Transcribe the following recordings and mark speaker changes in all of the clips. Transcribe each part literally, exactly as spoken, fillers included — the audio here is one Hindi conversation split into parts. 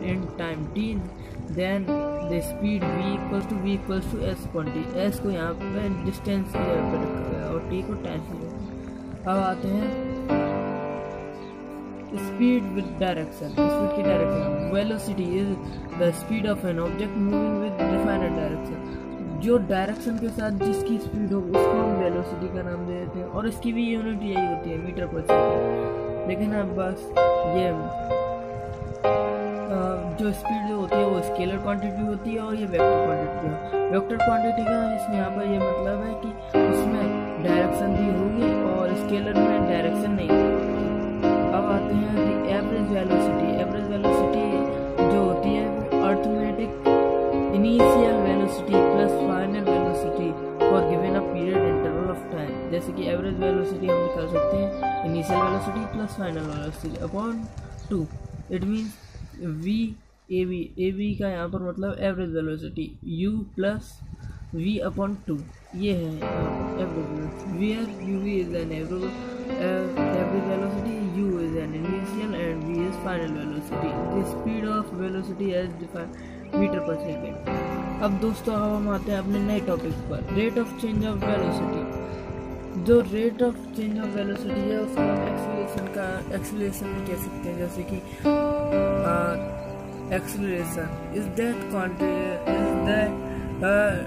Speaker 1: in time t, then the speed v equals to v equals to s upon t। s को यहाँ पे डिस्टेंस की जगह पे रखा गया और t को टाइम की जगह। अब आते हैं स्पीड विद डायरेक्शन। स्पीड की direction, velocity is the speed of an object moving with defined direction. जो डायरेक्शन के साथ जिसकी स्पीड हो उसको हम वेलोसिटी का नाम दे देते हैं, और इसकी भी यूनिट यही होती है, मीटर पर सेकेंड। लेकिन अब बस ये जो स्पीड जो होती है वो स्केलर क्वांटिटी होती है और ये वेक्टर क्वांटिटी है। वेक्टर क्वांटिटी का इसमें यहाँ पर ये मतलब है कि उसमें डायरेक्शन दी होगी और स्केलर में डायरेक्शन नहीं होगी। अब आते हैं the average velocity. Average velocity जो होती है arithmetic initial velocity plus final velocity for given a period interval of time. जैसे कि एवरेज वेलोसिटी हम निकाल सकते हैं initial velocity plus final velocity upon two. It means v A B A B का यहाँ पर मतलब average velocity u plus v upon two, ये है average velocity. Where u is an average average velocity, u is an initial and v is final velocity. The speed of velocity as defined metre per second. अब दोस्तों अब हम आते हैं अपने नए टॉपिक पर, rate of change of velocity. जो rate of change of velocity है उसको हम एक्सीलरेशन का एक्सीलरेशन भी कह सकते हैं। जैसे कि acceleration is that quantity is that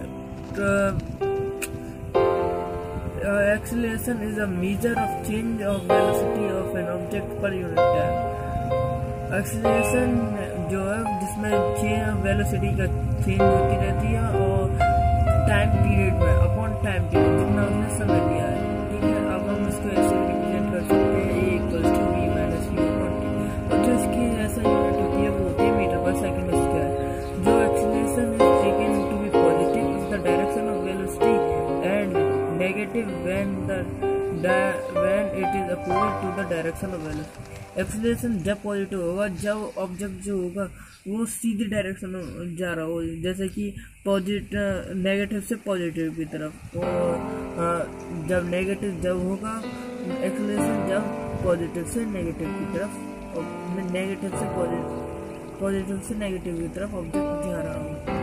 Speaker 1: acceleration is a measure of change of velocity of an object per unit time. Acceleration जो है जिसमें चेंज वेलोसिटी का चेंज होती रहती है और टाइम पीरियड में अपॉन टाइम पीरियड जितना उसने समय लिया है। ठीक है, अब हम इसको ऐसे रिप्रेजेंट कर सकते हैं a equals to v minus v upon t, और जो इसकी ऐसा यूनिट होती है वो होती है मीटर पर सेकंड स्क्वायर। जो acceleration is taken to be positive is the direction of velocity and negative when the when it is opposite to the direction of velocity. Acceleration जब पॉजिटिव होगा जब ऑब्जेक्ट जो होगा वो सीधी डायरेक्शन में जा रहा हो, जैसे कि पॉजिटिव नेगेटिव से पॉजिटिव की तरफ। और जब नेगेटिव जब होगा एक्सीलरेशन जब पॉजिटिव से नेगेटिव की तरफ, और नेगेटिव से पॉजिटिव पॉजिटिव से नेगेटिव की तरफ ऑब्जेक्ट जा रहा हो।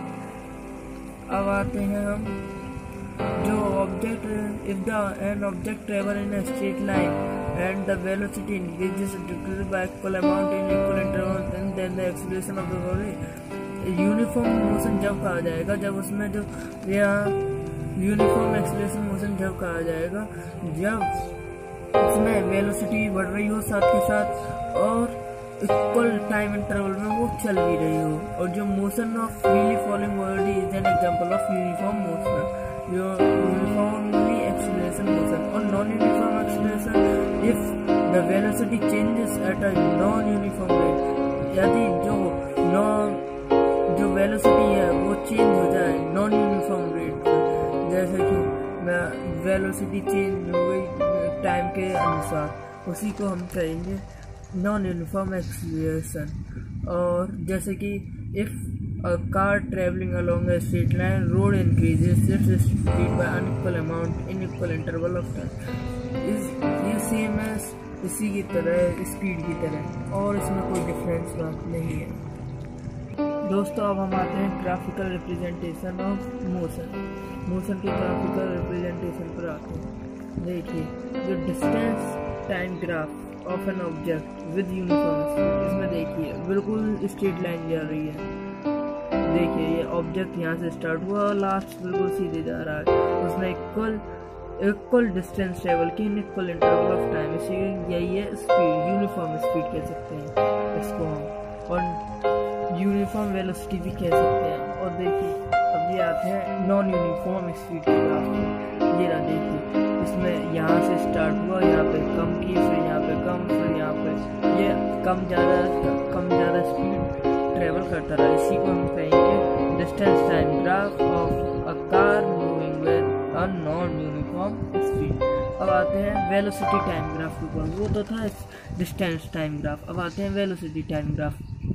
Speaker 1: अब आते हैं हम जो object if the an object travel in a straight line and the velocity increases decreases by equal amount in equal intervals and then the acceleration of the body। Uniform motion जब कहा जाएगा जब उसमें जो यहाँ यूनिफॉर्म एक्सीलरेशन मोशन जब कहा जाएगा जब उसमें वेलोसिटी बढ़ रही हो साथ के साथ और इक्वल टाइम इंटरवल में वो चल भी रही हो। और जो motion of freely falling body is an example of uniform motion, जो यूनिफॉर्मली एक्सीलरेशन मोशन। और non uniform acceleration if the velocity changes at a non uniform rate. यदि जो नॉन जो वेलोसिटी है वो चेंज हो जाए नॉन यूनिफॉर्म रेट पर, जैसे कि वेलोसिटी चेंज हो गई टाइम के अनुसार, उसी को हम कहेंगे नॉन यूनिफॉर्म एक्सीलरेशन। और जैसे कि if a car traveling along a straight line road increases its speed by unequal amount in equal interval of time। इस ये सेम है इसी की तरह स्पीड की तरह, और इसमें कोई डिफरेंस बात नहीं है। दोस्तों अब हम आते हैं graphical representation of motion. Motion के ग्राफिकल रिप्रेजेंटेशन पर आते हैं। देखिए जो distance time graph of an object with uniform speed, इसमें देखिए बिल्कुल स्ट्रेट लाइन जा रही है। देखिए ये ऑब्जेक्ट यहाँ से स्टार्ट हुआ और लास्ट बिल्कुल सीधे जा रहा है, उसमें इक्वल इक्वल डिस्टेंस ट्रेवल की in equal interval of time. इसी यही है स्पीड, यूनिफॉर्म स्पीड कह सकते हैं इसको हम, और यूनिफॉर्म वेलोसिटी भी कह सकते हैं। और देखिए अब ये आते हैं नॉन यूनिफॉर्म स्पीड के ग्राफ में। ये रहा देखिए इसमें यहाँ से स्टार्ट हुआ, यहाँ पे कम की, फिर यहाँ पे कम, फिर यहाँ पे ये कम ज़्यादा कम ज़्यादा स्पीड ट्रेवल करता रहा। इसी को हम कहेंगे distance time graph of a car moving with a non uniform speed. अब आते हैं वेलोसिटी टाइम ग्राफ के ऊपर, वो तो था डिस्टेंस टाइम ग्राफ। अब आते हैं velocity time graph.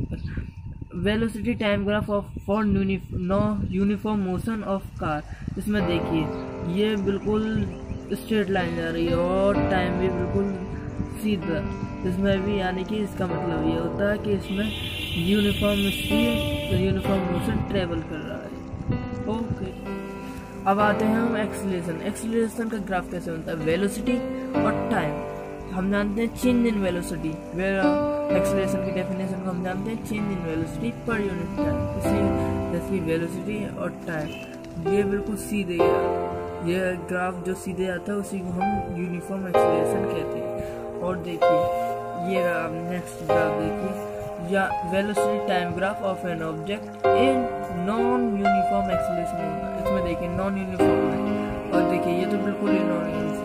Speaker 1: Velocity time graph of for no uniform motion of car. इसमें देखिए ये बिल्कुल स्ट्रेट लाइन जा रही है और टाइम भी बिल्कुल सीधा, इसमें भी यानी कि इसका मतलब ये होता है कि इसमें uniform speed uniform motion travel कर रहा है। ओके, अब आते हैं हम एक्सीलरेशन। एक्सीलरेशन का ग्राफ कैसे बनता है? वेलोसिटी और टाइम। हम जानते हैं चेंज इन वेलोसिटी, एक्सीलरेशन की डेफिनेशन को हम जानते हैं change in velocity per unit time. इसलिए जैसे वेलोसिटी और टाइम ये बिल्कुल सीधे है, ये ग्राफ जो सीधे आता है उसी को हम यूनिफॉर्म एक्सीलरेशन कहते हैं। और देखिए ये नेक्स्ट ग्राफ देखिए, या velocity time graph of an object in non uniform acceleration होगा। इसमें देखिए नॉन यूनिफॉर्म है, और देखिए ये तो बिल्कुल ही नॉन यूनिफॉर्म।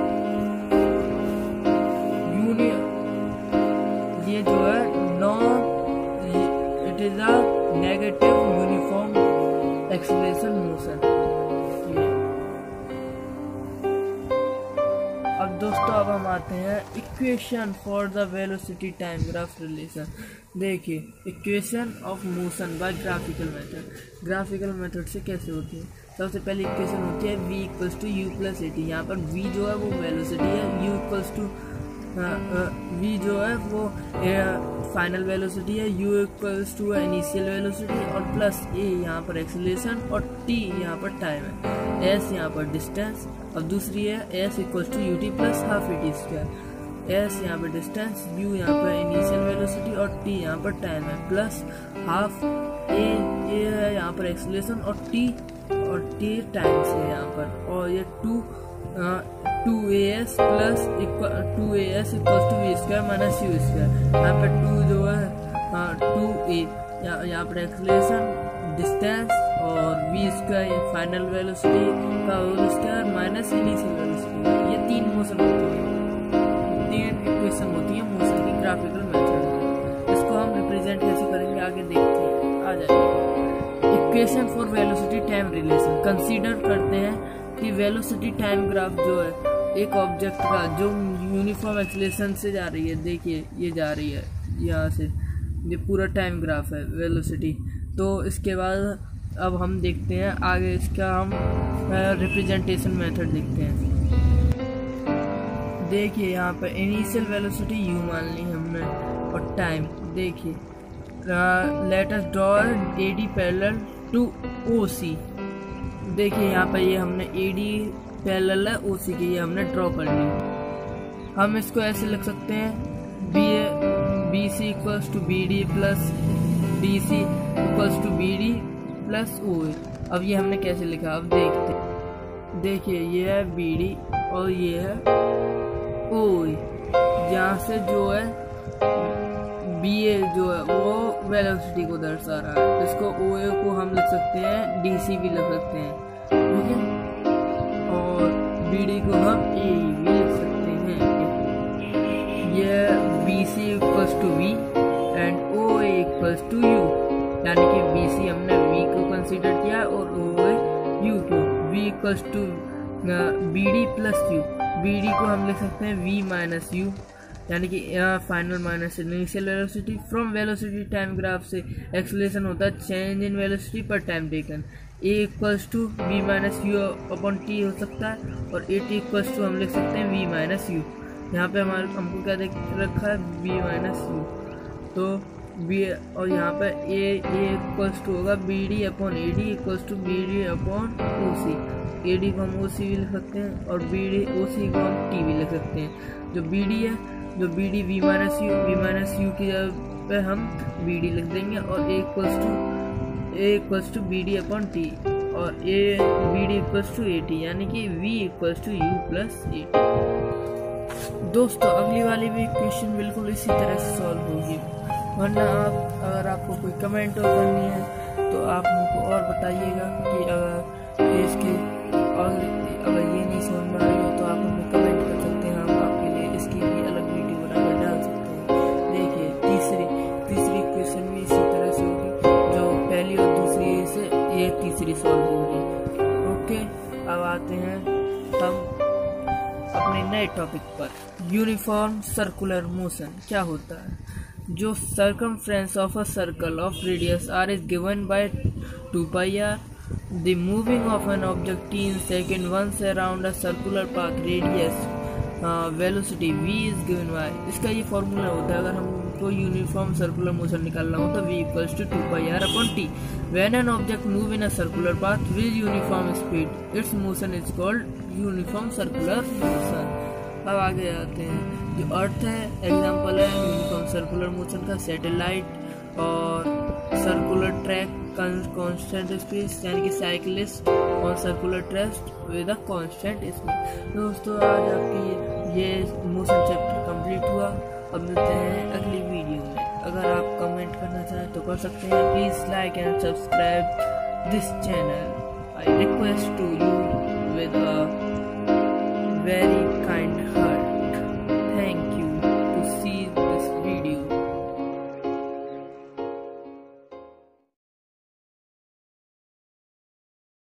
Speaker 1: ये जो है non, it is a negative uniform acceleration motion. अब दोस्तों अब हम आते हैं equation for the velocity time graph relation. देखिए equation of motion by graphical method. Graphical method से कैसे होती है? सबसे पहले इक्वेशन होती है v equals to u plus a t. यहाँ पर v जो है वो वेलोसिटी है, u इक्वल्स टू v जो है वो फाइनल वेलोसिटी है, u equals to initial velocity, और प्लस a यहाँ पर एक्सीलरेशन और t यहाँ पर टाइम है, s यहाँ पर डिस्टेंस। अब दूसरी है s equals to u t plus half a t square. s यहाँ पर डिस्टेंस, u यहाँ पर इनिशियल वेलोसिटी और t यहाँ पर टाइम है, प्लस हाफ a a है यहाँ पर एक्सीलरेशन और t और t टाइम से यहाँ पर, और ये two two a s plus two a s equals to v square minus u square. यहाँ पर टू जो है टू ए यहाँ पर एक्सीलरेशन डिस्टेंस और वी स्क्वायर फाइनल वेलोसिटी का whole square minus initial velocity. ये तीन मोशन होती है, तीन इक्वेशन होती है मोशन की ग्राफिकल मेथड में। इसको हम रिप्रेजेंट कैसे करेंगे आगे देखते हैं, आ जाएगा। Equation for velocity time relation. Consider करते हैं कि वेलोसिटी टाइम ग्राफ जो है एक ऑब्जेक्ट का जो यूनिफॉर्म एक्सीलरेशन से जा रही है, देखिए ये जा रही है यहाँ से, ये पूरा टाइम ग्राफ है वेलोसिटी। तो इसके बाद अब हम देखते हैं आगे इसका हम रिप्रेजेंटेशन मेथड देखते हैं। देखिए यहाँ पर इनिशियल वेलोसिटी u मान ली हमने, और टाइम देखिए let us draw AD parallel to OC. देखिए यहाँ पर ये हमने एडी पैरेलल है ओसी की, ये हमने ड्रॉ कर ली। हम इसको ऐसे लिख सकते हैं B B C equals to B D plus D C equals to B D plus O. अब ये हमने कैसे लिखा, अब देखते हैं। देखिए ये है बी डी और ये है ओ। यहाँ से जो है बी ए जो है वो वेलोसिटी को दर्शा रहा है, इसको ओ ए को हम लिख सकते हैं डी सी भी लिख सकते हैं, ठीक है, और बी डी को हम ए भी लिख सकते हैं। ये B C equals to v and O A equals to u, यानी कि बी सी हमने वी को कंसीडर किया और ओ ए यू को। V equals to B D plus u, B D को हम लिख सकते हैं वी माइनस यू, यानी कि final minus initial velocity. From velocity time graph से एक्सीलरेशन होता है change in velocity per time taken. A equals to v minus u upon t हो सकता है, और ए टी इक्वल्स टू हम लिख सकते हैं वी माइनस यू। यहाँ पे हमारे हमको क्या देख रखा है वी माइनस यू, तो बी, और यहाँ पर ए ए इक्वल्स टू होगा B D upon A D equals to B D upon O C. A D को हम ओ सी भी लिख सकते हैं और बी डी ओ सी को हम टी भी लिख सकते हैं। जो बी डी है, जो B D v minus u v minus u की जगह पे हम बी डी लिख देंगे, और a equals to a equals to B D upon t, और a B D equals to a t, यानी कि v equals to u plus a t. दोस्तों अगली वाली भी क्वेश्चन बिल्कुल इसी तरह से सॉल्व होगी, वरना आप अगर आपको कोई कमेंट और करनी है तो आप हमको और बताइएगा कि अगर इसके और अगर ये नहीं समझ में आई हो तो आप हमें कमेंट कर सकते हैं, हम आपके लिए इसकी भी अलग वीडियो बनाकर डाल सकते हैं। देखिए तीसरी तीसरी क्वेश्चन भी इसी तरह से होगी, जो पहली और दूसरी से ये तीसरी सॉल्व होगी। ओके, अब आते हैं हम अपने नए टॉपिक पर। यूनिफॉर्म सर्कुलर मोशन क्या होता है? जो circumference of a circle of radius r is given by two pi r, the moving of an object t in second once around a circular path radius velocity v is given by, इसका ये फॉर्मूला होता है अगर हमको यूनिफॉर्म सर्कुलर मोशन निकालना हो तो v equals to two pi r upon t. When an object move in a circular path with uniform speed its motion is called uniform circular motion. अब आगे आते हैं, जो अर्थ है एग्जांपल है यूनिफॉर्म सर्कुलर मोशन का, सैटेलाइट और सर्कुलर ट्रैक कांस्टेंट स्पीड, यानी कि साइकिलिस्ट और circular track with a constant speed. दोस्तों आज आपकी ये मोशन चैप्टर कंप्लीट हुआ। अब मिलते हैं अगली वीडियो में। अगर आप कमेंट करना चाहें तो कर सकते हैं। Please like and subscribe this channel. I request to you with a very